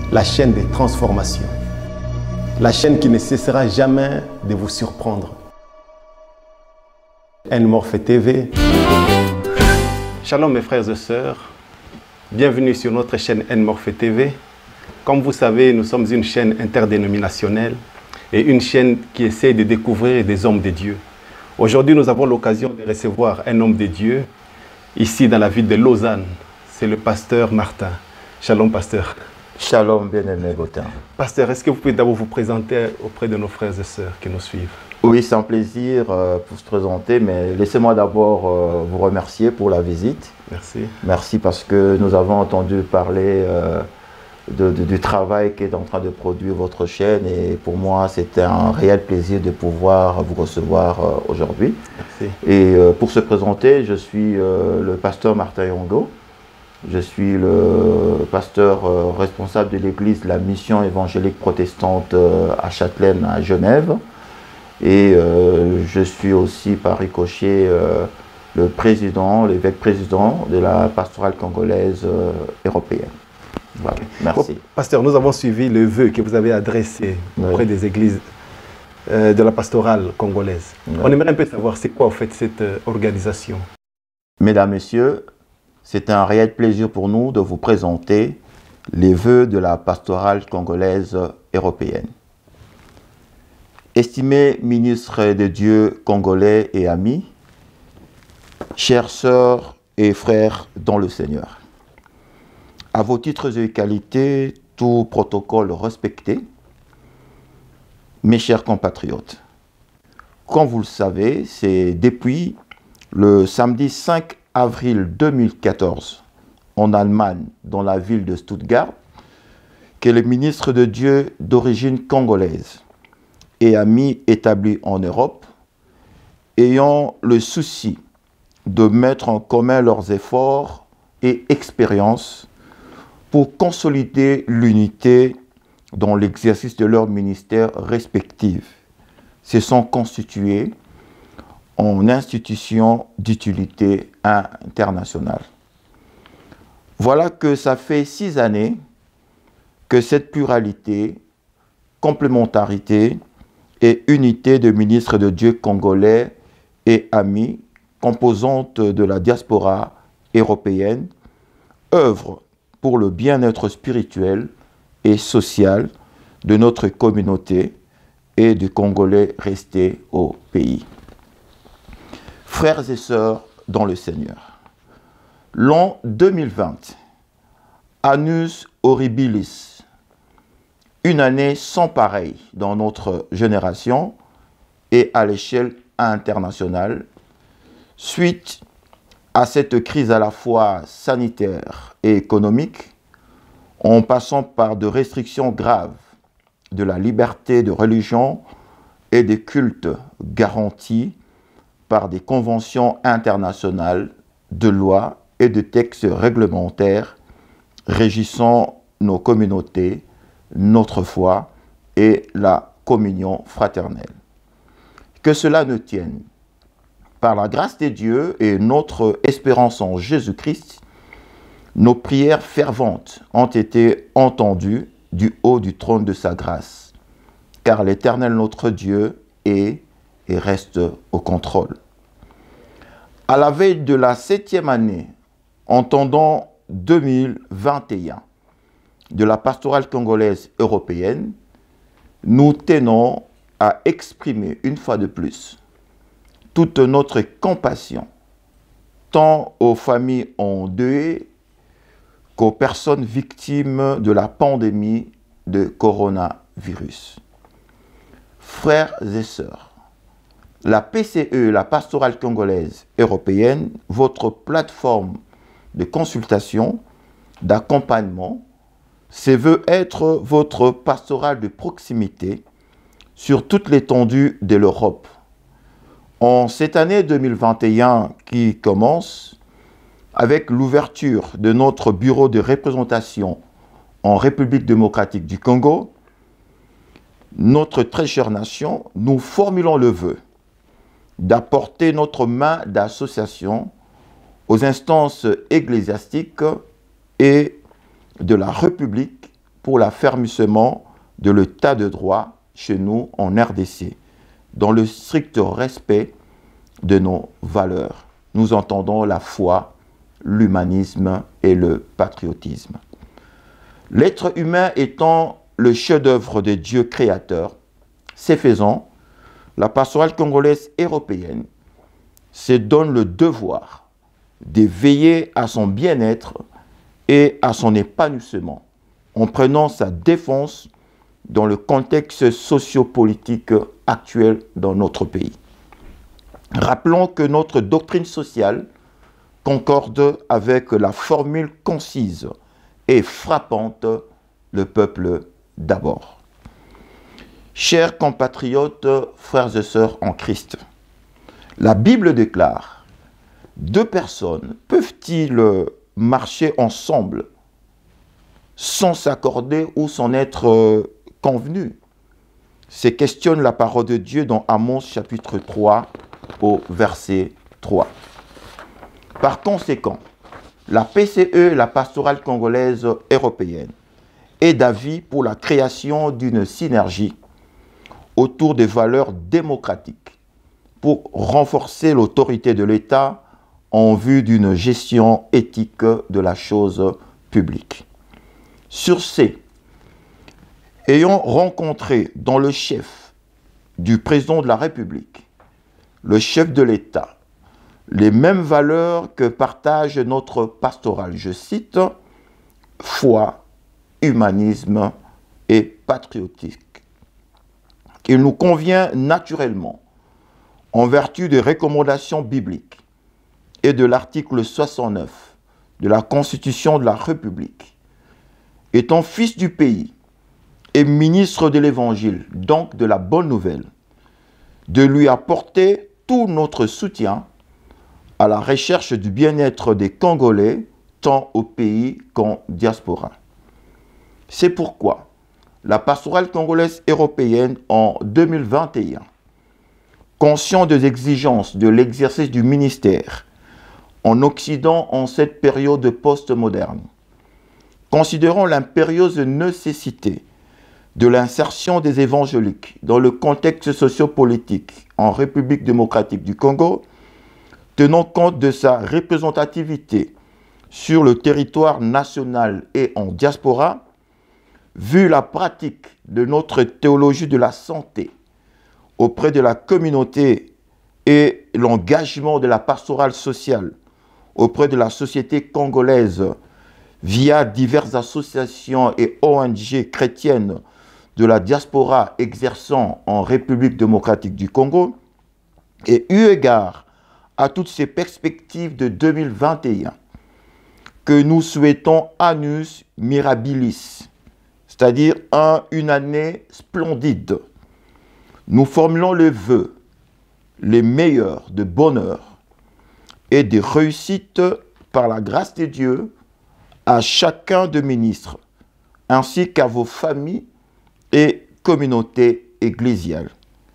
la chaîne des transformations, la chaîne qui ne cessera jamais de vous surprendre. Nmorphe TV. Shalom mes frères et sœurs, bienvenue sur notre chaîne Nmorphe TV. Comme vous savez, nous sommes une chaîne interdénominationnelle et une chaîne qui essaie de découvrir des hommes de Dieu. Aujourd'hui, nous avons l'occasion de recevoir un homme de Dieu ici dans la ville de Lausanne. C'est le pasteur Martin. Shalom pasteur. Shalom bien-aimé Gauthier. Pasteur, est-ce que vous pouvez d'abord vous présenter auprès de nos frères et sœurs qui nous suivent? Oui, c'est un plaisir pour se présenter, mais laissez-moi d'abord vous remercier pour la visite. Merci. Merci parce que nous avons entendu parler du travail qu'est en train de produire votre chaîne et pour moi c'était un réel plaisir de pouvoir vous recevoir aujourd'hui. Merci. Et pour se présenter, je suis le pasteur Martin Yongo. Je suis le pasteur responsable de l'église de la mission évangélique protestante à Châtelaine, à Genève. Et je suis aussi par ricochet le président, l'évêque président de la pastorale congolaise européenne. Voilà, merci. Bon, pasteur, nous avons suivi le vœu que vous avez adressé auprès des églises de la pastorale congolaise. On aimerait un peu savoir c'est quoi en fait cette organisation. Mesdames, Messieurs, c'est un réel plaisir pour nous de vous présenter les vœux de la pastorale congolaise européenne. Estimés ministres de Dieu congolais et amis, chères sœurs et frères dans le Seigneur, à vos titres et qualités, tout protocole respecté, mes chers compatriotes, comme vous le savez, c'est depuis le samedi 5 avril 2014, en Allemagne, dans la ville de Stuttgart, que les ministres de Dieu d'origine congolaise et amis établis en Europe, ayant le souci de mettre en commun leurs efforts et expériences pour consolider l'unité dans l'exercice de leurs ministères respectifs, se sont constitués en institutions d'utilité internationale. Voilà que ça fait 6 années que cette pluralité, complémentarité et unité de ministres de Dieu congolais et amis, composantes de la diaspora européenne, œuvrent pour le bien-être spirituel et social de notre communauté et des Congolais restés au pays. Frères et sœurs dans le Seigneur, l'an 2020, Annus Horribilis, une année sans pareil dans notre génération et à l'échelle internationale, suite à cette crise à la fois sanitaire et économique, en passant par de restrictions graves de la liberté de religion et des cultes garantis par des conventions internationales, de lois et de textes réglementaires régissant nos communautés, notre foi et la communion fraternelle. Que cela ne tienne, par la grâce de Dieu et notre espérance en Jésus-Christ, nos prières ferventes ont été entendues du haut du trône de sa grâce, car l'Éternel notre Dieu est et reste au contrôle. À la veille de la 7e année, entendant 2021, de la pastorale congolaise européenne, nous tenons à exprimer une fois de plus toute notre compassion, tant aux familles endeuillées qu'aux personnes victimes de la pandémie de coronavirus. Frères et sœurs, la PCE, la pastorale congolaise européenne, votre plateforme de consultation, d'accompagnement, se veut être votre pastorale de proximité sur toute l'étendue de l'Europe. En cette année 2021 qui commence, avec l'ouverture de notre bureau de représentation en République démocratique du Congo, notre très chère nation, nous formulons le vœu d'apporter notre main d'association aux instances ecclésiastiques et de la République pour l'affermissement de l'état de droit chez nous en RDC, dans le strict respect de nos valeurs. Nous entendons la foi, l'humanisme et le patriotisme. L'être humain étant le chef-d'œuvre de Dieu créateur, c'est faisant, la pastorale congolaise européenne se donne le devoir de veiller à son bien-être et à son épanouissement en prenant sa défense dans le contexte sociopolitique actuel dans notre pays. Rappelons que notre doctrine sociale concorde avec la formule concise et frappante « le peuple d'abord ». Chers compatriotes, frères et sœurs en Christ, la Bible déclare « Deux personnes peuvent-ils marcher ensemble sans s'accorder ou sans être convenus ?» C'est questionne la parole de Dieu dans Amos chapitre 3 au verset 3. Par conséquent, la PCE, la pastorale congolaise européenne, est d'avis pour la création d'une synergie autour des valeurs démocratiques pour renforcer l'autorité de l'État en vue d'une gestion éthique de la chose publique. Sur ces, ayant rencontré dans le chef du président de la République, le chef de l'État, les mêmes valeurs que partage notre pastorale, je cite, foi, humanisme et patriotisme. Il nous convient naturellement, en vertu des recommandations bibliques et de l'article 69 de la Constitution de la République, étant fils du pays et ministre de l'Évangile, donc de la bonne nouvelle, de lui apporter tout notre soutien à la recherche du bien-être des Congolais, tant au pays qu'en diaspora. C'est pourquoi la pastorale congolaise européenne en 2021, conscient des exigences de l'exercice du ministère en Occident en cette période post-moderne, considérant l'impérieuse nécessité de l'insertion des évangéliques dans le contexte sociopolitique en République démocratique du Congo, tenant compte de sa représentativité sur le territoire national et en diaspora, vu la pratique de notre théologie de la santé auprès de la communauté et l'engagement de la pastorale sociale auprès de la société congolaise via diverses associations et ONG chrétiennes de la diaspora exerçant en République démocratique du Congo, et eu égard à toutes ces perspectives de 2021, que nous souhaitons annus mirabilis, c'est-à-dire une année splendide. Nous formulons le vœu, les meilleurs de bonheur et de réussite par la grâce de Dieu à chacun des ministres, ainsi qu'à vos familles et communautés ecclésiales.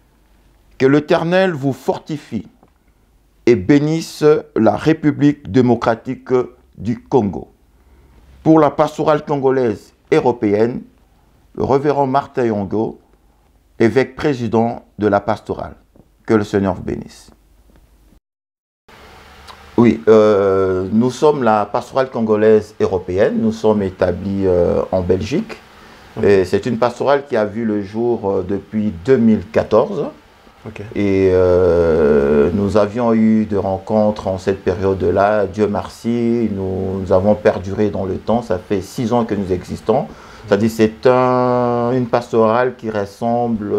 Que l'Éternel vous fortifie et bénisse la République démocratique du Congo. Pour la pastorale congolaise européenne, le révérend Martin Yongo, évêque président de la pastorale. Que le Seigneur vous bénisse. Oui, nous sommes la pastorale congolaise européenne, nous sommes établis en Belgique. C'est une pastorale qui a vu le jour depuis 2014. Okay. Et nous avions eu des rencontres en cette période-là. Dieu merci, nous avons perduré dans le temps. Ça fait 6 ans que nous existons. C'est-à-dire c'est une pastorale qui rassemble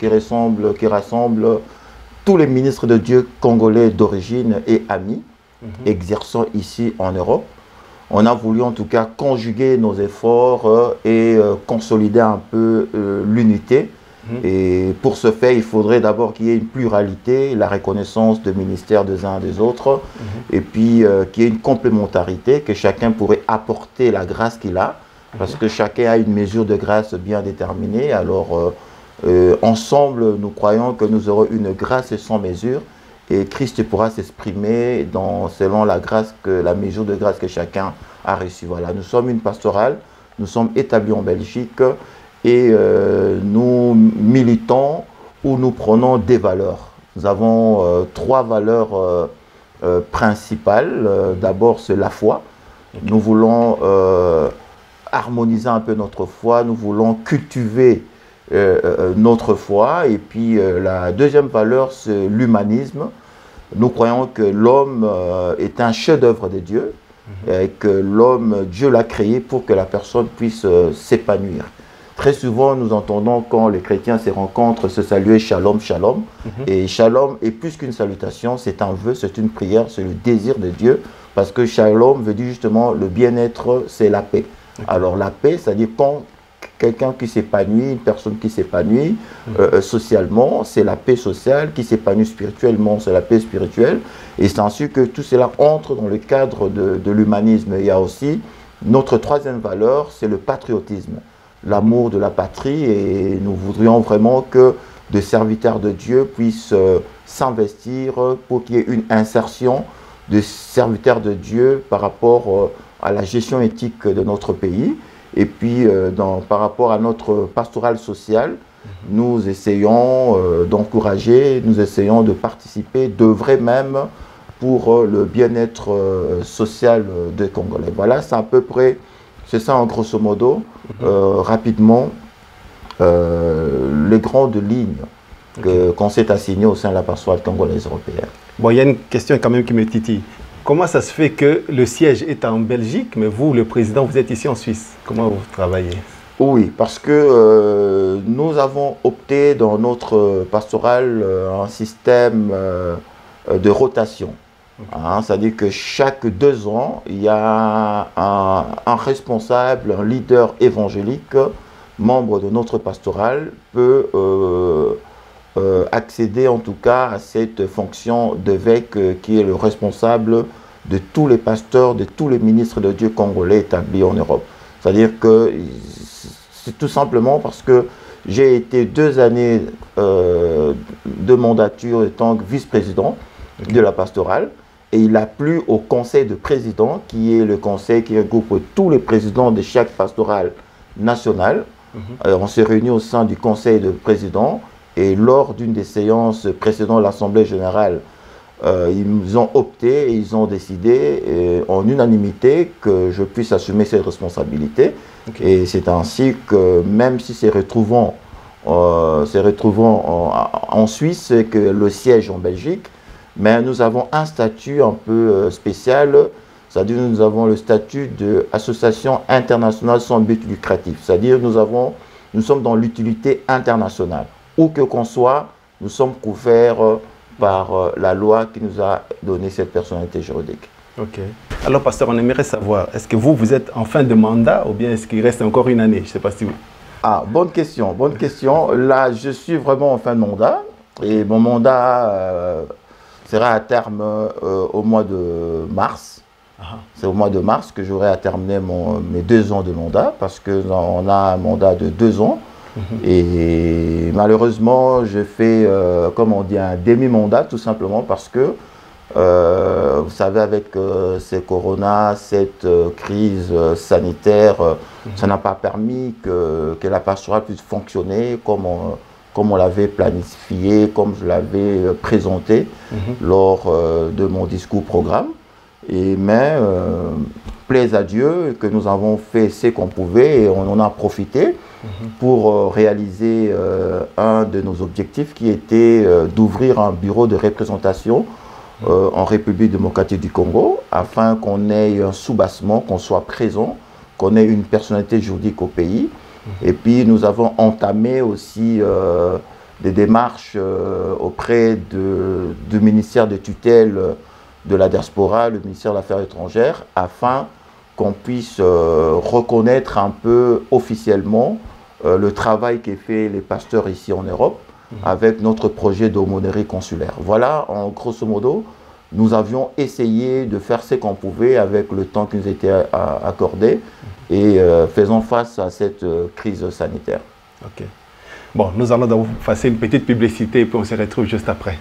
tous les ministres de Dieu congolais d'origine et amis exerçant ici en Europe. On a voulu en tout cas conjuguer nos efforts et consolider un peu l'unité. Et pour ce faire, il faudrait d'abord qu'il y ait une pluralité, la reconnaissance de ministères des uns des autres, et puis qu'il y ait une complémentarité, que chacun pourrait apporter la grâce qu'il a, parce que chacun a une mesure de grâce bien déterminée. Alors, ensemble, nous croyons que nous aurons une grâce sans mesure, et Christ pourra s'exprimer selon la mesure de grâce que chacun a reçue. Voilà, nous sommes une pastorale. nous sommes établis en Belgique et nous militons ou nous prenons des valeurs. Nous avons 3 valeurs principales. D'abord, c'est la foi. Nous voulons harmoniser un peu notre foi, nous voulons cultiver notre foi. Et puis la deuxième valeur, c'est l'humanisme. Nous croyons que l'homme est un chef-d'œuvre de Dieu et que l'homme, Dieu l'a créé pour que la personne puisse s'épanouir. Très souvent, nous entendons quand les chrétiens se rencontrent se saluer Shalom, Shalom. Et Shalom est plus qu'une salutation, c'est un vœu, c'est une prière, c'est le désir de Dieu. Parce que Shalom veut dire justement le bien-être, c'est la paix. Alors la paix, c'est-à-dire quand quelqu'un qui s'épanouit, une personne qui s'épanouit socialement, c'est la paix sociale, qui s'épanouit spirituellement, c'est la paix spirituelle. Et c'est ainsi que tout cela entre dans le cadre de l'humanisme. Il y a aussi notre troisième valeur, c'est le patriotisme, l'amour de la patrie. Et nous voudrions vraiment que des serviteurs de Dieu puissent s'investir pour qu'il y ait une insertion de serviteurs de Dieu par rapport à la gestion éthique de notre pays. Et puis, par rapport à notre pastoral social, nous essayons d'encourager, nous essayons de participer, d'œuvrer même pour le bien-être social des Congolais. Voilà, c'est à peu près, c'est ça en grosso modo, rapidement, les grandes lignes qu'on s'est assignées au sein de la pastorale congolaise européenne. Bon, il y a une question quand même qui me titille. Comment ça se fait que le siège est en Belgique, mais vous, le président, vous êtes ici en Suisse? Comment vous travaillez? Oui, parce que nous avons opté dans notre pastorale un système de rotation. C'est-à-dire que chaque 2 ans, il y a un responsable, un leader évangélique, membre de notre pastorale, peut accéder en tout cas à cette fonction d'évêque qui est le responsable de tous les pasteurs, de tous les ministres de Dieu congolais établis en Europe. C'est-à-dire que c'est tout simplement parce que j'ai été 2 années de mandature étant vice-président de la pastorale et il a plu au conseil de président qui est le conseil qui regroupe tous les présidents de chaque pastorale nationale. On s'est réunis au sein du conseil de président. Et lors d'une des séances précédant l'Assemblée générale, ils ont opté et ils ont décidé en unanimité que je puisse assumer cette responsabilité. Et c'est ainsi que même si c'est retrouvant en Suisse, que le siège en Belgique, mais nous avons un statut un peu spécial, c'est-à-dire nous avons le statut d'association internationale sans but lucratif, c'est-à-dire nous sommes dans l'utilité internationale. Où que qu'on soit, nous sommes couverts par la loi qui nous a donné cette personnalité juridique. Ok. Alors, pasteur, on aimerait savoir, est-ce que vous êtes en fin de mandat ou bien est-ce qu'il reste encore une année? Je ne sais pas si vous... Ah, bonne question, bonne question. Là, je suis vraiment en fin de mandat et mon mandat sera à terme au mois de mars. C'est au mois de mars que j'aurai à terminer mes 2 ans de mandat parce qu'on a un mandat de 2 ans. Et malheureusement, je fais, comme on dit, un demi-mandat tout simplement parce que, vous savez, avec ces corona, cette crise sanitaire, ça n'a pas permis que la pastorale puisse fonctionner comme on l'avait planifié, comme je l'avais présenté lors de mon discours programme. Mais plaise à Dieu que nous avons fait ce qu'on pouvait et on en a profité pour réaliser un de nos objectifs qui était d'ouvrir un bureau de représentation en République démocratique du Congo afin qu'on ait un soubassement, qu'on soit présent, qu'on ait une personnalité juridique au pays. Et puis nous avons entamé aussi des démarches auprès du ministère de tutelle de la diaspora, le ministère des Affaires étrangères, afin qu'on puisse reconnaître un peu officiellement le travail qu'ont fait les pasteurs ici en Europe avec notre projet d'aumônerie consulaire. Voilà, en grosso modo, nous avions essayé de faire ce qu'on pouvait avec le temps qui nous était accordé et faisant face à cette crise sanitaire. Ok. Bon, nous allons donc passer une petite publicité et puis on se retrouve juste après.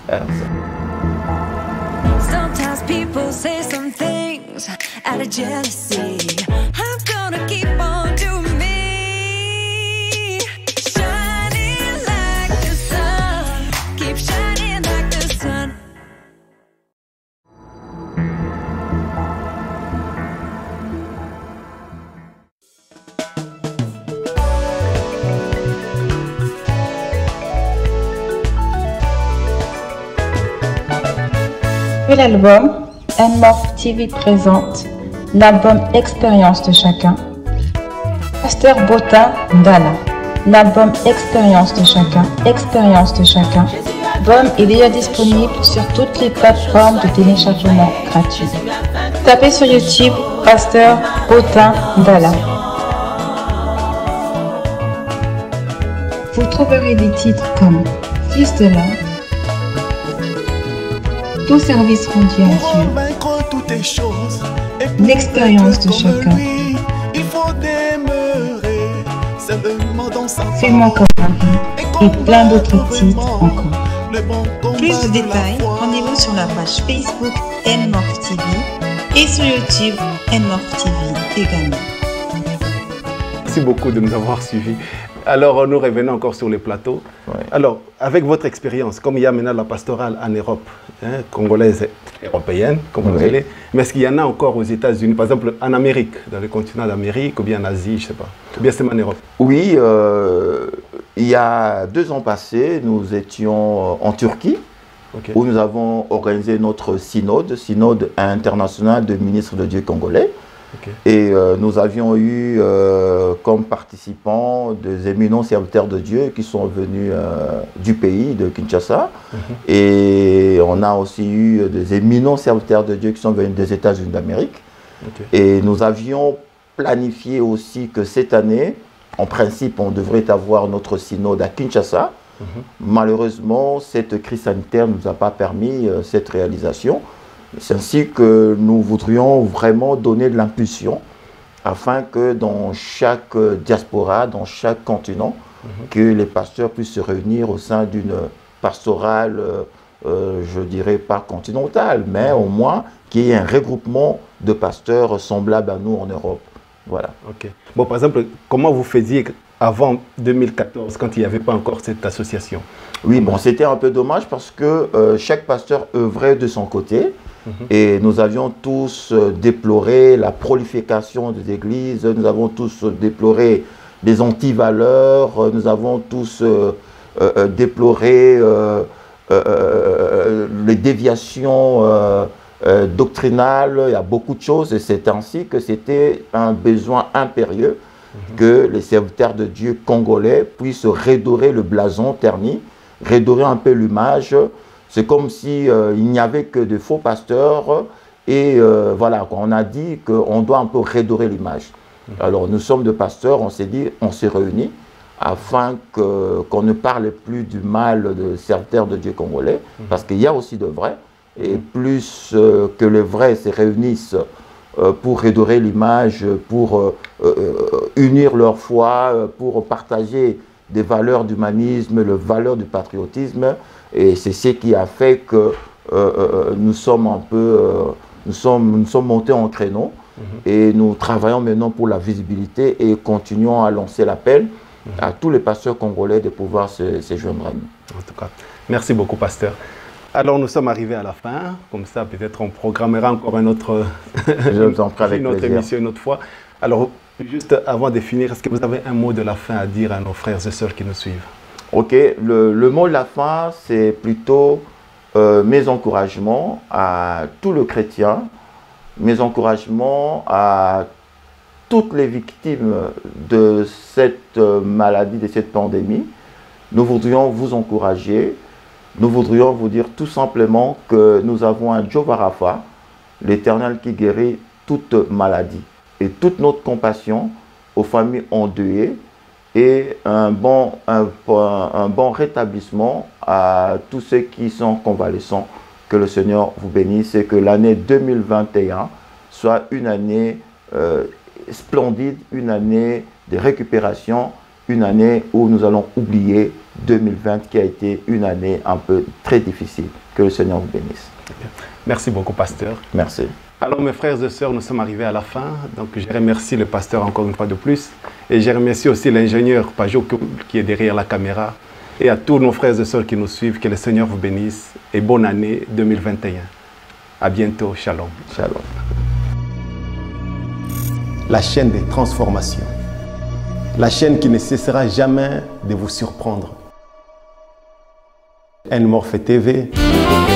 Sometimes people say some things out of jealousy. I'm gonna keep on nouvel album, N-Morph TV présente l'album Expérience de chacun. Pasteur Botin Ndala, l'album Expérience de chacun. L'album est déjà disponible sur toutes les plateformes de téléchargement gratuit. Tapez sur YouTube Pasteur Botin Ndala. Vous trouverez des titres comme Fils de l'homme, Tout service rendu à Dieu, L'expérience de chacun, Fais-moi comme Marie et plein d'autres titres encore. Plus de détails, rendez-vous sur la page Facebook N-Morph TV et sur YouTube N-Morph TV également. Merci beaucoup de nous avoir suivis. Alors, nous revenons encore sur les plateaux. Ouais. Alors, avec votre expérience, comme il y a maintenant la pastorale en Europe, congolaise et européenne, comme vous voulez, mais est-ce qu'il y en a encore aux États-Unis, par exemple en Amérique, dans le continent d'Amérique, ou bien en Asie, je ne sais pas, ou bien c'est en Europe? Oui, il y a 2 ans passés, nous étions en Turquie, où nous avons organisé notre synode international de ministres de Dieu congolais. Et nous avions eu comme participants des éminents serviteurs de Dieu qui sont venus du pays, de Kinshasa. Et on a aussi eu des éminents serviteurs de Dieu qui sont venus des États-Unis d'Amérique. Et nous avions planifié aussi que cette année, en principe, on devrait avoir notre synode à Kinshasa. Malheureusement, cette crise sanitaire ne nous a pas permis cette réalisation. C'est ainsi que nous voudrions vraiment donner de l'impulsion afin que dans chaque diaspora, dans chaque continent, que les pasteurs puissent se réunir au sein d'une pastorale, je dirais pas continentale, mais au moins qu'il y ait un regroupement de pasteurs semblables à nous en Europe. Voilà. Ok. Bon, par exemple, comment vous faisiez avant 2014, quand il n'y avait pas encore cette association? Oui, bon, c'était un peu dommage parce que chaque pasteur œuvrait de son côté. Et nous avions tous déploré la prolifération des églises, nous avons tous déploré les antivaleurs, nous avons tous déploré les déviations doctrinales, il y a beaucoup de choses et c'est ainsi que c'était un besoin impérieux que les serviteurs de Dieu congolais puissent redorer le blason terni, redorer un peu l'image. C'est comme si il n'y avait que de faux pasteurs et voilà, on a dit qu'on doit un peu redorer l'image. Alors nous sommes des pasteurs, on s'est dit, on s'est réunis afin qu'on ne parle plus du mal de serviteurs de Dieu congolais, parce qu'il y a aussi de vrais, et plus que les vrais se réunissent pour redorer l'image, pour unir leur foi, pour partager des valeurs d'humanisme, les valeurs du patriotisme. Et c'est ce qui a fait que nous sommes un peu, nous sommes montés en créneau et nous travaillons maintenant pour la visibilité et continuons à lancer l'appel à tous les pasteurs congolais de pouvoir se joindre à nous. En tout cas, merci beaucoup, pasteur. Alors nous sommes arrivés à la fin, comme ça peut-être on programmera encore une autre émission une autre fois. Alors juste avant de finir, est-ce que vous avez un mot de la fin à dire à nos frères et sœurs qui nous suivent? Ok, le mot de la fin, c'est plutôt mes encouragements à tous les chrétiens, mes encouragements à toutes les victimes de cette maladie, de cette pandémie. Nous voudrions vous encourager, nous voudrions vous dire tout simplement que nous avons un Jéhovah Rapha, l'Éternel qui guérit toute maladie. Et toute notre compassion aux familles endeuillées, et un bon rétablissement à tous ceux qui sont convalescents. Que le Seigneur vous bénisse et que l'année 2021 soit une année splendide, une année de récupération, une année où nous allons oublier 2020 qui a été une année un peu très difficile. Que le Seigneur vous bénisse. Merci beaucoup, pasteur. Merci. Alors mes frères et sœurs, nous sommes arrivés à la fin, donc je remercie le pasteur encore une fois de plus et je remercie aussi l'ingénieur Pajot qui est derrière la caméra et à tous nos frères et sœurs qui nous suivent, que le Seigneur vous bénisse et bonne année 2021. À bientôt, shalom. Shalom. La chaîne des transformations, la chaîne qui ne cessera jamais de vous surprendre. N-Morph TV.